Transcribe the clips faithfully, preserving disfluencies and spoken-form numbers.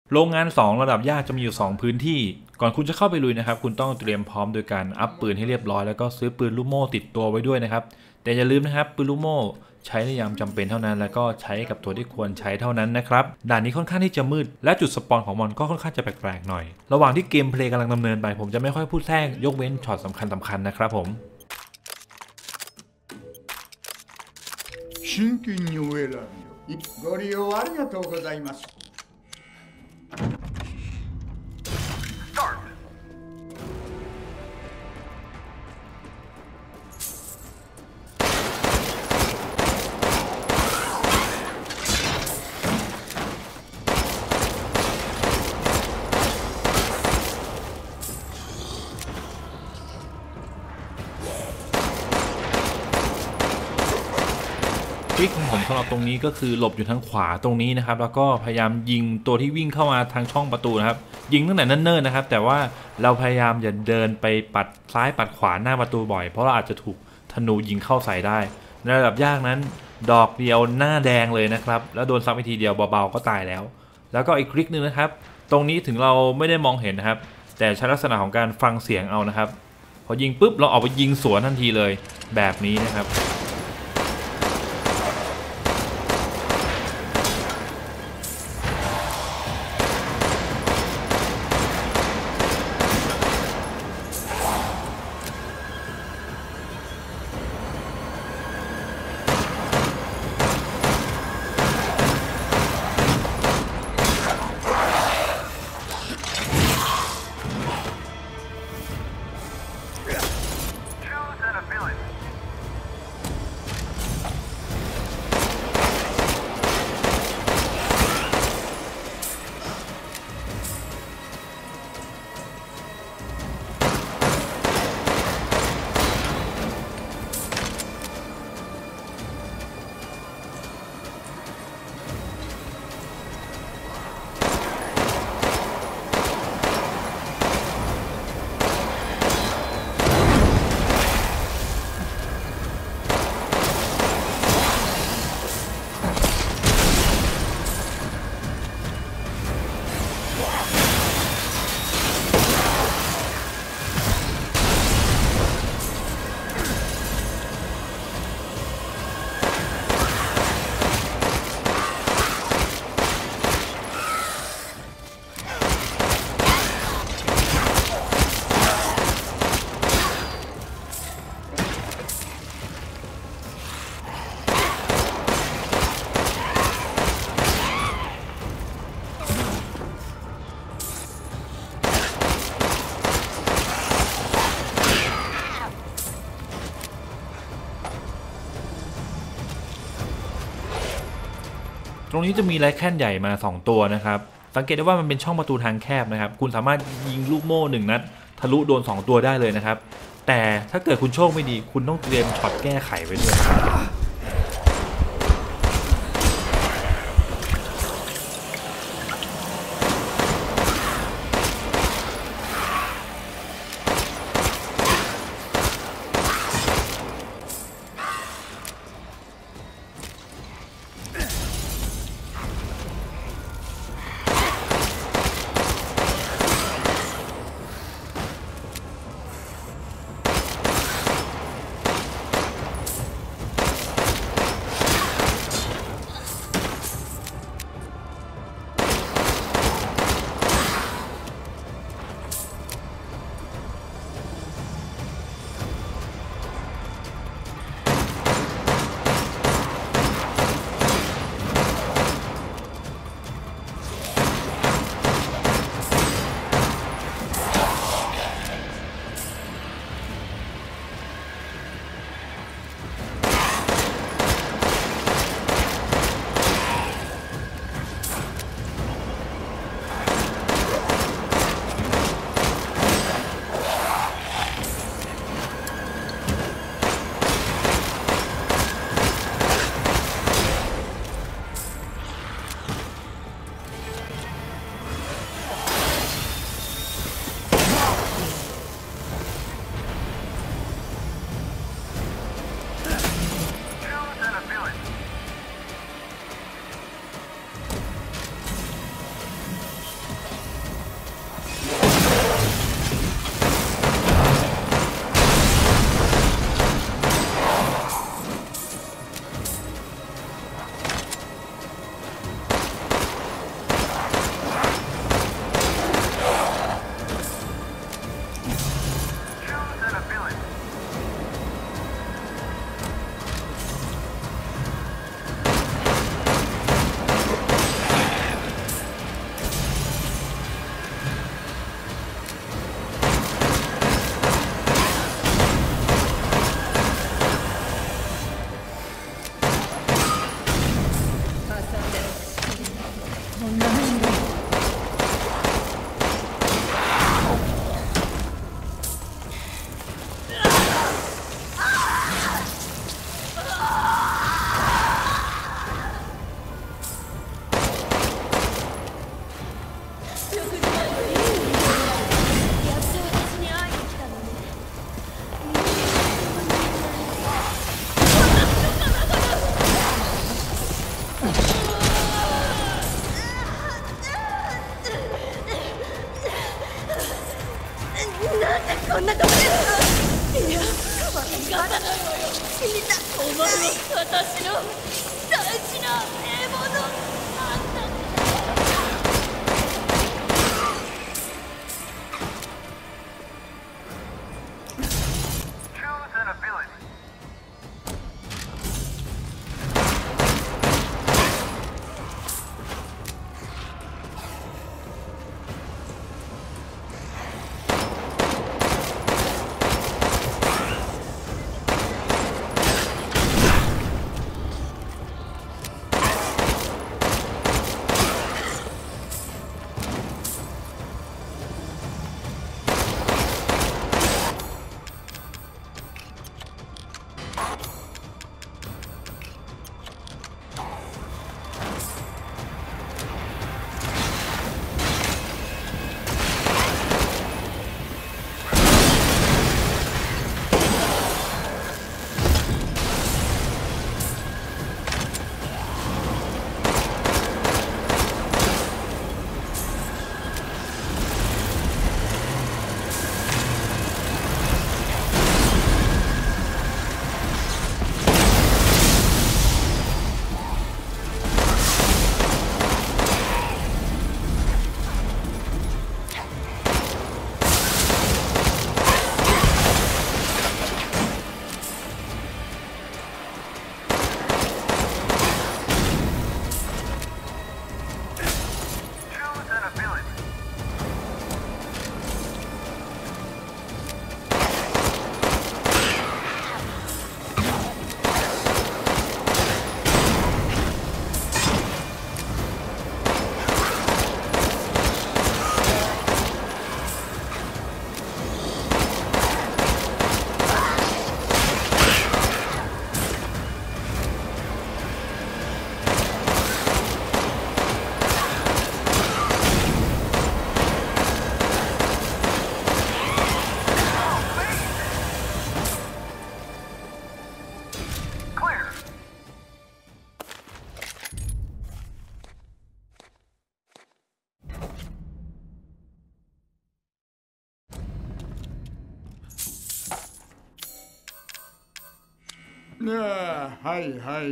โรงงานสองระดับยากจะมีอยู่สองพื้นที่ก่อนคุณจะเข้าไปลุยนะครับคุณต้องเตรียมพร้อมโดยการอัพปืนให้เรียบร้อยแล้วก็ซื้อปืนลูกโม่ติดตัวไว้ด้วยนะครับแต่อย่าลืมนะครับปืนลูกโม่ใช้ในยามจำเป็นเท่านั้นแล้วก็ใช้กับตัวที่ควรใช้เท่านั้นนะครับด่านนี้ค่อนข้างที่จะมืดและจุดสปอนของมันก็ค่อนข้างจะแปลกๆหน่อยระหว่างที่เกมเพลย์กำลังดำเนินไปผมจะไม่ค่อยพูดแทรกยกเว้นช็อตสำคัญสำคัญนะครับผม真剣にお選びをご利用ありがとうございますทริคของผมสำหรับตรงนี้ก็คือหลบอยู่ทางขวาตรงนี้นะครับแล้วก็พยายามยิงตัวที่วิ่งเข้ามาทางช่องประตูนะครับยิงตั้งแต่เนิ่นๆนะครับแต่ว่าเราพยายามอย่าเดินไปปัดซ้ายปัดขวาหน้าประตูบ่อยเพราะเราอาจจะถูกธนูยิงเข้าใส่ได้ในระดับยากนั้นดอกเดียวหน้าแดงเลยนะครับแล้วโดนซ้ำไปทีเดียวเบาๆก็ตายแล้วแล้วก็อีกทริคนึงนะครับตรงนี้ถึงเราไม่ได้มองเห็นนะครับแต่ใช้ลักษณะของการฟังเสียงเอานะครับพอยิงปุ๊บเราออกไปยิงสวนทันทีเลยแบบนี้นะครับตรงนี้จะมีไรแคนใหญ่มาสองตัวนะครับสังเกตได้ว่ามันเป็นช่องประตูทางแคบนะครับคุณสามารถยิงลูกโม่หนึ่งนัดทะลุโดนสองตัวได้เลยนะครับแต่ถ้าเกิดคุณโชคไม่ดีคุณต้องเตรียมช็อตแก้ไขไว้ด้วยこんなとこで。いや、悪かったのよ。死んだ。お前は私の大事な獲物。あんた。 ああ、はいはい。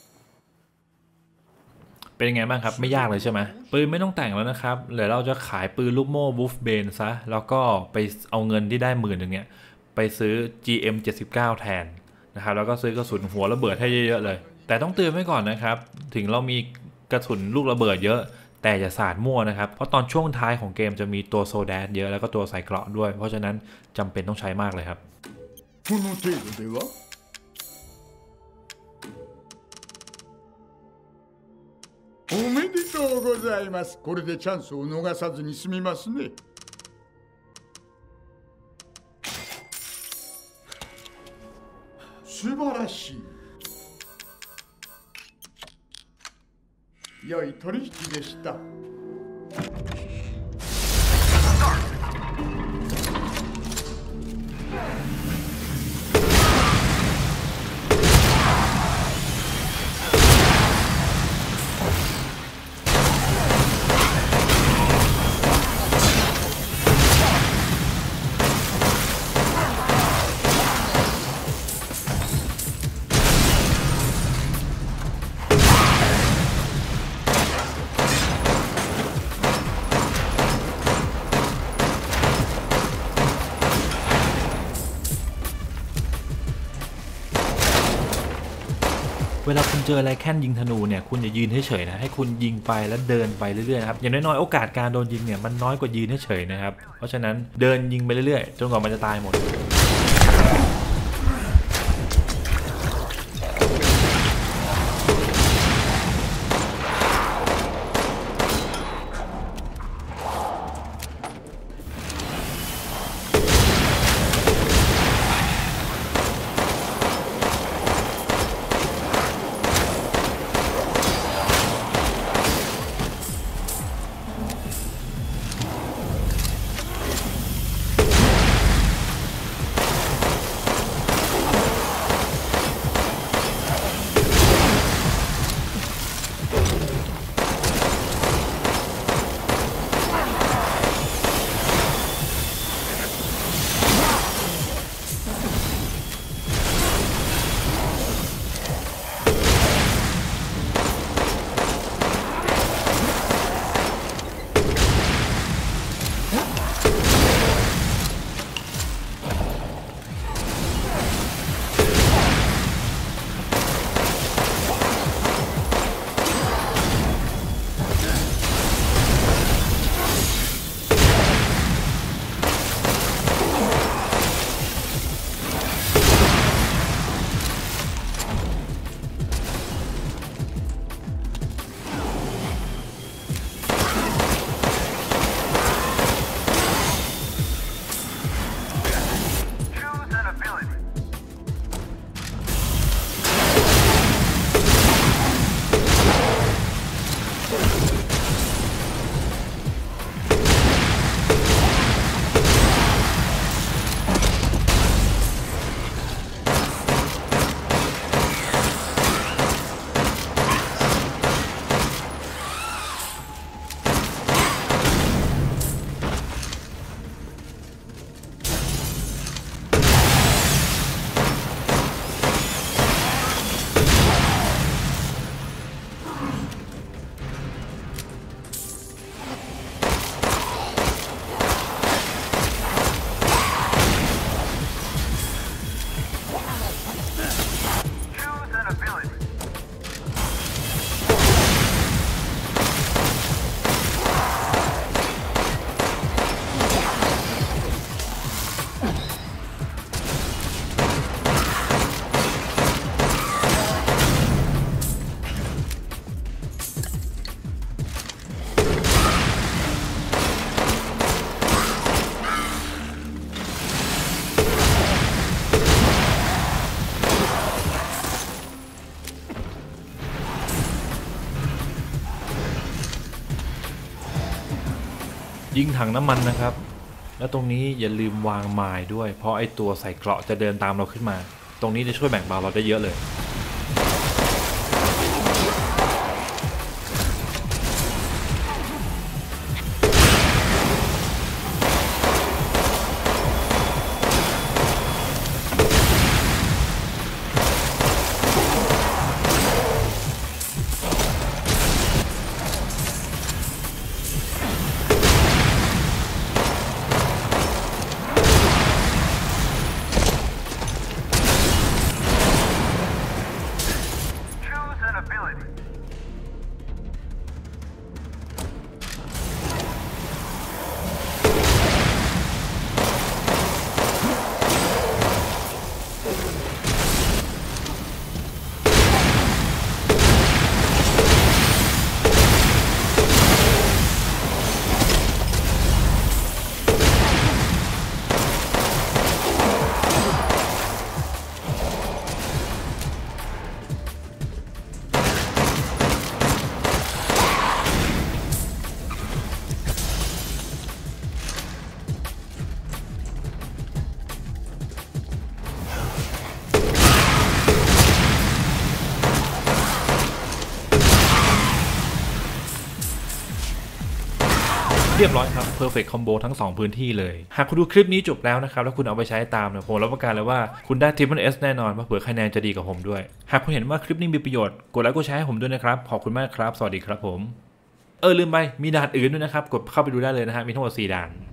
เป็นยังไงบ้างครับไม่ยากเลยใช่ไหมปืนไม่ต้องแต่งแล้วนะครับเดี๋ยวเราจะขายปืนลูกโม่วูฟเบนซะแล้วก็ไปเอาเงินที่ได้หมื่นหนึ่งเนี่ยไปซื้อ จี เอ็ม เจ็ดสิบเก้า แทนนะครับแล้วก็ซื้อกระสุนหัวระเบิดให้เยอะๆเลยแต่ต้องเตือนไว้ก่อนนะครับถึงเรามีกระสุนลูกระเบิดเยอะแต่อย่าสาดมั่วนะครับเพราะตอนช่วงท้ายของเกมจะมีตัวโซแดสเยอะแล้วก็ตัวใส่เกราะด้วยเพราะฉะนั้นจำเป็นต้องใช้มากเลยครับこの程度ではおめでとうございます。これでチャンスを逃さずに済みますね。素晴らしい。良い取引でした。 เวลาคุณเจออะไรแค่นยิงธนูเนี่ยคุณอย่ายืนเฉยๆนะให้คุณยิงไปแล้วเดินไปเรื่อยๆนะครับอย่างน้อยๆโอกาสการโดนยิงเนี่ยมันน้อยกว่ายืนเฉยๆนะครับเพราะฉะนั้นเดินยิงไปเรื่อยๆจนกว่ามันจะตายหมดยิงถังน้ำมันนะครับแล้วตรงนี้อย่าลืมวางไม้ด้วยเพราะไอตัวใส่เกราะจะเดินตามเราขึ้นมาตรงนี้จะช่วยแบ่งเบาเราได้เยอะเลยเรียบร้อยครับ Perfect Combo ทั้งสองพื้นที่เลยหากคุณดูคลิปนี้จบแล้วนะครับแล้วคุณเอาไปใช้ตามเนี่ยผมรับประกันเลยว่าคุณได้ Triple S แน่นอนเพราะเผื่อคะแนนจะดีกับผมด้วยหากคุณเห็นว่าคลิปนี้มีประโยชน์กดไลค์กดแชร์ให้ผมด้วยนะครับขอบคุณมากครับสวัสดีครับผมเออลืมไปมีด่านอื่นด้วยนะครับกดเข้าไปดูได้เลยนะฮะมีทั้งหมดสี่ด่าน